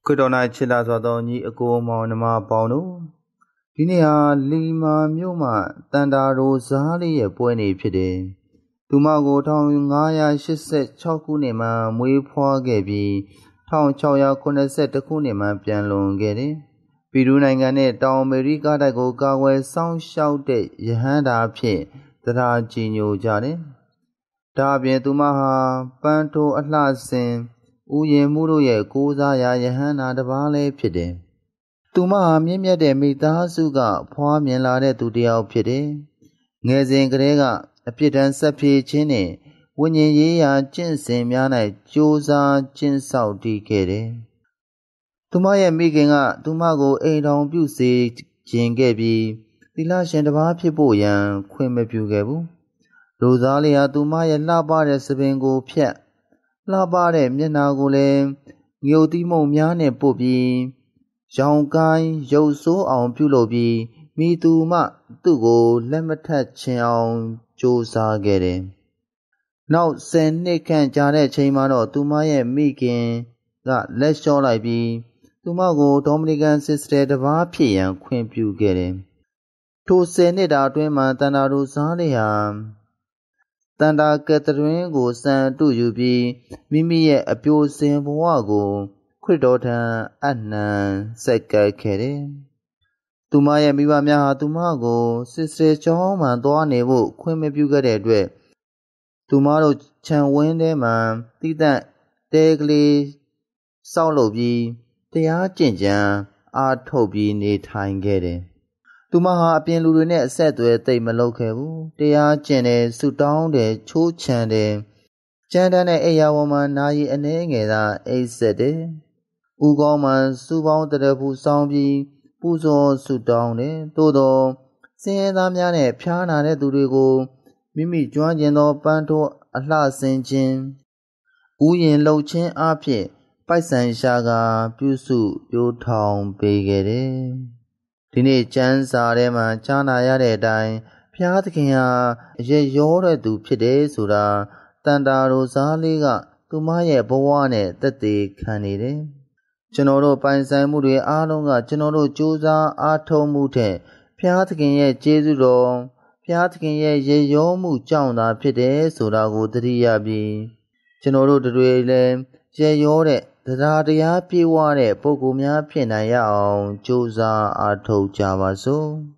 ခွတော်၌ချစ်လာစွာသောညီအကိုမောင်နှမပေါင်းတို့ဒီနေ့ဟာလီမာမြို့မှာတန်တာရိုဇာလေးရဲ့ပွဲနေ့ဖြစ်တယ်။သူမကို1586ခုနှစ်မှာမွေးဖွားခဲ့ပြီး1682ခုနှစ်မှာပြန်လွန်ခဲ့တယ်။ပီရူးနိုင်ငံနဲ့တောင်အမေရိကတိုက်ကိုကာကွယ်စောင့်ရှောက်တဲ့ယဟန်တာဖြင့်တရားကြည်ညိုကြတယ်။ဒါအပြင်သူမဟာပန်းထိုးအလှဆင်ဥယျာဉ်မှုတို့ရဲ့ကိုးစားရာယဟန်နာတစ်ပါးလည်းဖြစ်တယ်။သူမဟာမြင့်မြတ်တဲ့မိသားစုကဖွားမြင်လာတဲ့သူတစ်ယောက်ဖြစ်တယ်။ငယ်စဉ်ကတည်းကအပြစ်ဒဏ်ဆက်ဖြေခြင်းနဲ့ဝိညာဉ်ရေးရာကျင့်စဉ်များ၌ကြိုးစားကျင့်ဆောက်တည်ခဲ့တယ်။သူမရဲ့မိခင်ကသူမကိုအိမ်ထောင်ပြုစေခြင်းခဲ့ပြီးသီလရှင်တစ်ပါးဖြစ်ဖို့ရန်ခွင့်မပြုခဲ့ဘူး။ရိုဇာလီဟာသူမရဲ့လှပတဲ့စပင်ကိုဖြတ်လှပတဲ့မျက်နှာကိုလည်းငြိုတိမုံများနဲ့ပုတ်ပြီးရောင်ကိုင်းရုပ်ဆိုးအောင်ပြုလုပ်ပြီးမိသူမှသူ့ကိုလက်မထပ်ချင်အောင်ကြိုးစားခဲ့တယ်။နောက်10နှစ်ခန့်ကြာတဲ့ချိန်မှာတော့သူမရဲ့မိခင်ကလက်လျှော့လိုက်ပြီးသူမကိုဒေါမနီကန်စစ်စတာတစ်ပါးဖြစ်ရန်ခွင့်ပြုခဲ့တယ်။ထို10နှစ်တာအတွင်းမှာတန်တာရိုဇာလေးဟာတန်တာကက်သရင်းကိုစံတူယူပြီးမိမိရဲ့အပြိုစင်ဘဝကိုခရစ်တော်ထံအနှံဆက်ကပ်ခဲ့တယ်။သူမရဲ့မိဘများဟာသူမကိုစစ်စတာကျောင်းမှသွားနေဖို့ခွင့်မပြုခဲ့တဲ့အတွက်သူမတို့ခြံဝင်းထဲမှာတိတန့်တဲကလေးစောက်လုပ်ပြီးတရားကျင့်ကြံအားထုတ်ပြီးနေထိုင်ခဲ့တယ်။သူမဟာအပြင်လူတွေနဲ့အဆက်အသွယ်သိပ်မလုပ်ခဲ့ဘူး။တရားကျင့်တယ်ဆုတောင်းတယ်ချိုးချံတယ်ကြမ်းတမ်းတဲ့အိယာဝမှာနာရီအနည်းငယ်သာအိပ်စက်တယ်။ဦးကောင်းမှစူပေါင်းတရဖူစောင်းပြီးပူဇော်ဆုတောင်းတယ်။သို့သောစင်းရဲသားများနဲ့ဖျားနာတဲ့သူတွေကိုမိမိကျွမ်းကျင်သောပန်းထိုးအလှဆင်ခြင်းဥယျာဉ်လှုပ်ခြင်းအဖြစ်ပိုက်ဆံရှာကပြုစုပြိုးထောင်ပေးခဲ့တယ်။ဒီနေ့ကျမ်းစာထဲမှာကြားနာရတဲ့အတိုင်းဘုရားသခင်ဟာအရက်ရောတဲ့သူဖြစ်တယ်ဆိုတာတန်တာရိုဇာလေးကသူမရဲ့ဘဝနဲ့သက်သေခံနေတယ်။ကျွန်တော်တို့ပိုင်ဆိုင်မှုတွေအားလုံးကကျွန်တော်တို့ကြိုးစားအားထုတ်မှုထက်ဘုရားသခင်ရဲ့ကျေးဇူးတော်ဘုရားသခင်ရဲ့ရေရောမှုကြောင့်သာဖြစ်တယ်ဆိုတာကိုသတိရပြီးကျွန်တော်တို့တွေလည်းရေရောတဲ့တရားပြည့်ဝတဲ့ပုဂ္ဂိုလ်များဖြစ်နိုင်ရအောင်ကြိုးစားအားထုတ်ကြပါစို့။